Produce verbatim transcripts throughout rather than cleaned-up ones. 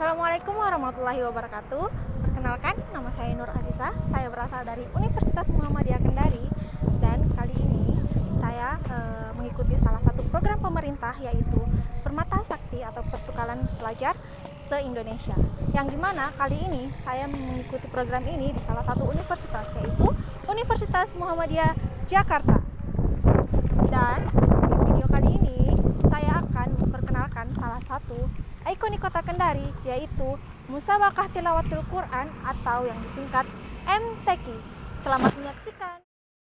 Assalamualaikum warahmatullahi wabarakatuh. Perkenalkan, nama saya Nur Azizah. Saya berasal dari Universitas Muhammadiyah Kendari. Dan kali ini saya e, mengikuti salah satu program pemerintah, yaitu Permata Sakti atau Pertukaran Pelajar se-Indonesia. Yang dimana kali ini saya mengikuti program ini di salah satu universitas, yaitu Universitas Muhammadiyah Jakarta. Dan di video kali ini saya akan memperkenalkan salah satu ikonik kota Kendari, yaitu Musabaqah Tilawatil Quran atau yang disingkat M T Q. Selamat menyaksikan.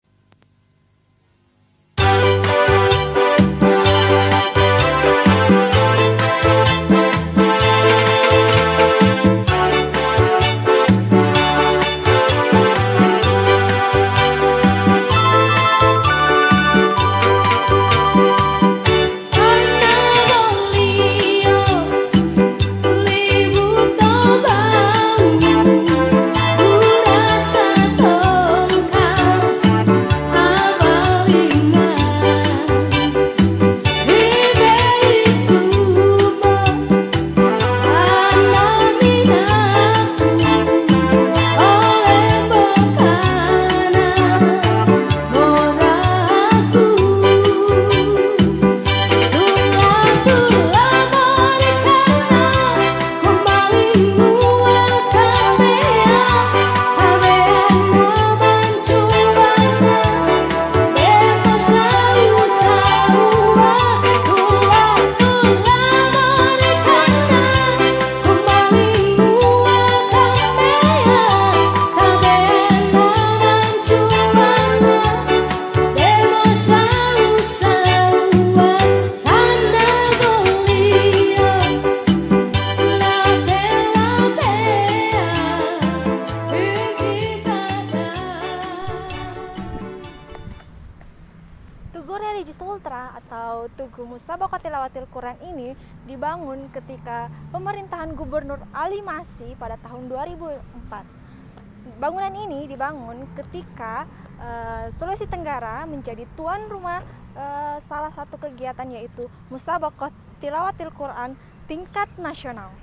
Tugu Religius Ultra atau Tugu Musabaqah Tilawatil Quran ini dibangun ketika pemerintahan Gubernur Ali Masih pada tahun dua ribu empat. Bangunan ini dibangun ketika uh, Sulawesi Tenggara menjadi tuan rumah uh, salah satu kegiatan, yaitu Musabaqah Tilawatil Quran tingkat nasional.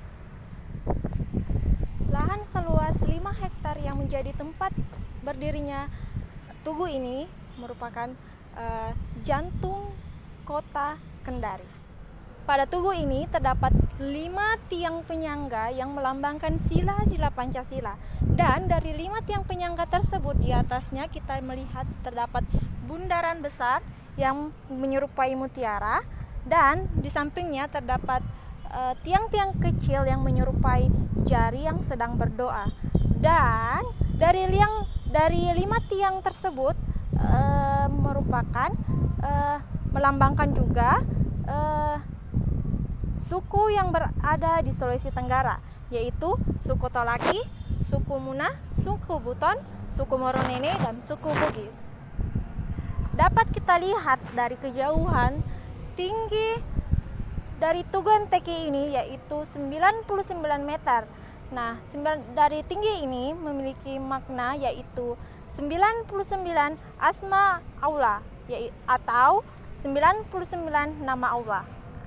Lahan seluas lima hektar yang menjadi tempat berdirinya tugu ini merupakan Uh, jantung kota Kendari. Pada tugu ini terdapat lima tiang penyangga yang melambangkan sila-sila Pancasila, dan dari lima tiang penyangga tersebut di atasnya kita melihat terdapat bundaran besar yang menyerupai mutiara, dan di sampingnya terdapat uh, tiang-tiang kecil yang menyerupai jari yang sedang berdoa. Dan dari liang dari lima tiang tersebut Uh, merupakan uh, melambangkan juga uh, suku yang berada di Sulawesi Tenggara, yaitu suku Tolaki, suku Muna, suku Buton, suku Moronene, dan suku Bugis. Dapat kita lihat dari kejauhan tinggi dari Tugu M T Q ini, yaitu sembilan puluh sembilan meter. Nah, dari tinggi ini memiliki makna, yaitu sembilan puluh sembilan asma Allah, yaitu atau sembilan puluh sembilan nama Allah.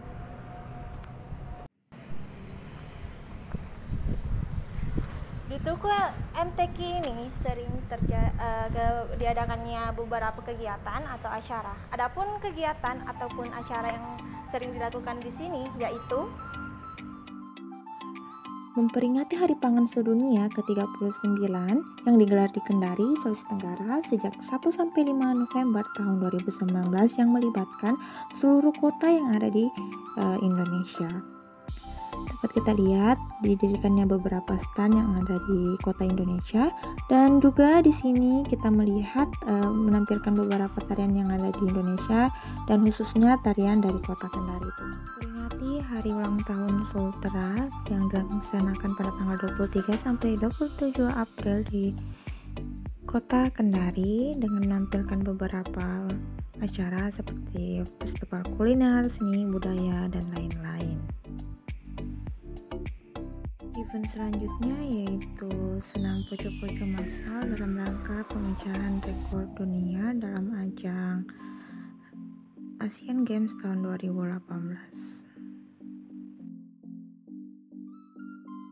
Di Tugu M T Q ini sering terja- uh, diadakannya beberapa kegiatan atau acara. Adapun kegiatan ataupun acara yang sering dilakukan di sini yaitu memperingati Hari Pangan Sedunia ke tiga puluh sembilan yang digelar di Kendari, Sulawesi Tenggara sejak satu sampai lima November tahun dua ribu sembilan belas, yang melibatkan seluruh kota yang ada di uh, Indonesia. Dapat kita lihat didirikannya beberapa stand yang ada di kota Indonesia, dan juga di sini kita melihat uh, menampilkan beberapa tarian yang ada di Indonesia, dan khususnya tarian dari kota Kendari itu. Di hari ulang tahun Sultra yang dilaksanakan pada tanggal dua puluh tiga sampai dua puluh tujuh April di kota Kendari dengan menampilkan beberapa acara seperti festival kuliner, seni, budaya, dan lain-lain. Event selanjutnya yaitu senam poco-poco massal dalam rangka pemecahan rekor dunia dalam ajang Asian Games tahun dua ribu delapan belas.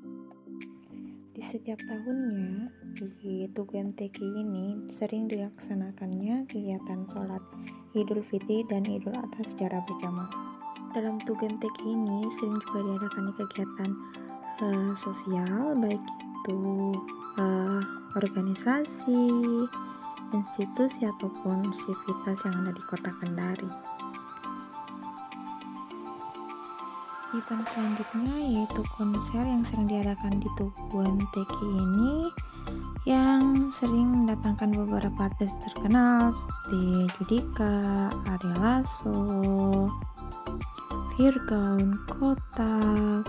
Setiap tahunnya di Tugu M T Q ini sering dilaksanakannya kegiatan sholat Idul Fitri dan Idul Adha secara berjamaah. Dalam Tugu M T Q ini sering juga diadakan kegiatan uh, sosial, baik itu uh, organisasi, institusi ataupun sivitas yang ada di Kota Kendari. Event selanjutnya yaitu konser yang sering diadakan di Tugu M T Q ini, yang sering mendatangkan beberapa artis terkenal seperti Judika, Ari Lasso, Virgon, Kotak,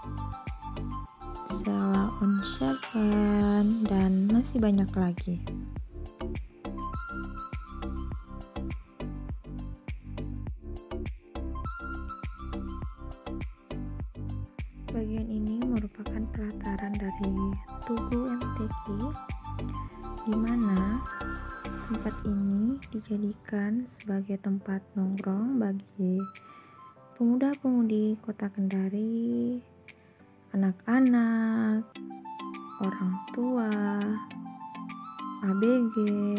Sheila on Seven, dan masih banyak lagi. Bagian ini merupakan pelataran dari Tugu M T Q, di mana tempat ini dijadikan sebagai tempat nongkrong bagi pemuda-pemudi Kota Kendari, anak-anak, orang tua, A B G.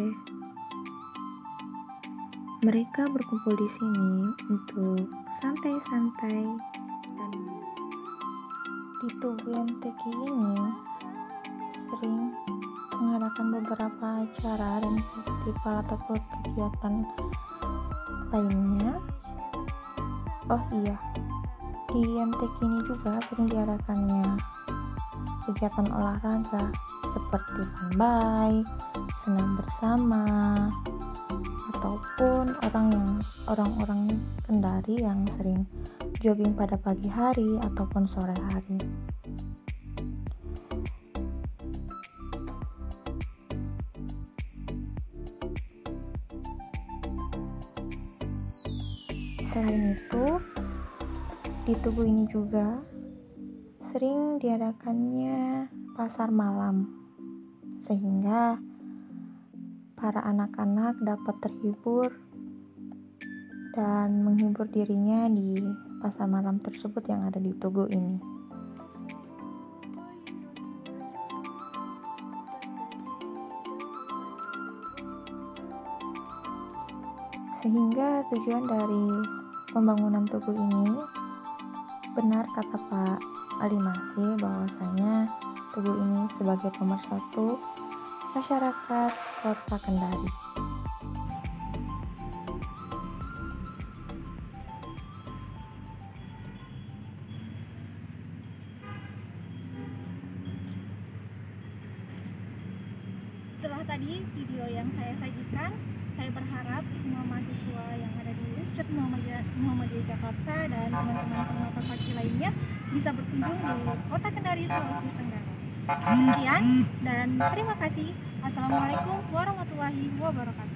Mereka berkumpul di sini untuk santai-santai. Dan di Tugu M T Q ini sering mengadakan beberapa acara dan festival ataupun kegiatan lainnya. Oh iya, di M T Q ini juga sering diadakannya kegiatan olahraga seperti fun bike, senam bersama, ataupun orang yang orang-orang Kendari yang sering jogging pada pagi hari ataupun sore hari. Selain itu, di Tugu ini juga sering diadakannya pasar malam, sehingga para anak-anak dapat terhibur dan menghibur dirinya di pasar malam tersebut yang ada di Tugu ini. Sehingga tujuan dari pembangunan Tugu ini, benar kata Pak Ali Masih bahwasanya Tugu ini sebagai pemersatu masyarakat Kota Kendari. Setelah tadi video yang saya sajikan, saya berharap semua mahasiswa yang ada di Universitas Muhammadiyah, Muhammadiyah Jakarta dan teman-teman pemerhati sakti lainnya bisa berkunjung di Kota Kendari, Sulawesi Tenggara. Sekian dan terima kasih. Assalamualaikum warahmatullahi wabarakatuh.